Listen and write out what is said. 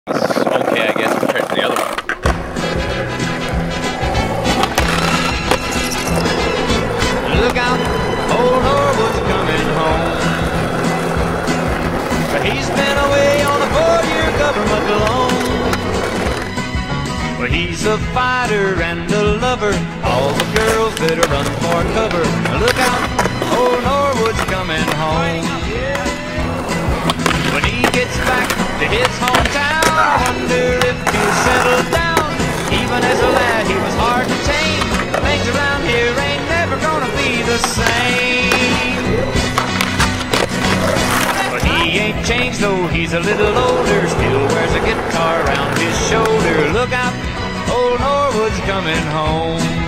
Okay, I guess compared to the other one. Look out, old Norwood's coming home. He's been away on a 4-year government loan. Well, he's a fighter and a lover. All the girls better run for cover. Look out, old Norwood's coming home. When he gets back to his hometown, I wonder if he'll settle down. Even as a lad, he was hard to tame. Things around here ain't never gonna be the same. But he ain't changed though, he's a little older. Still wears a guitar around his shoulder. Look out, old Norwood's coming home.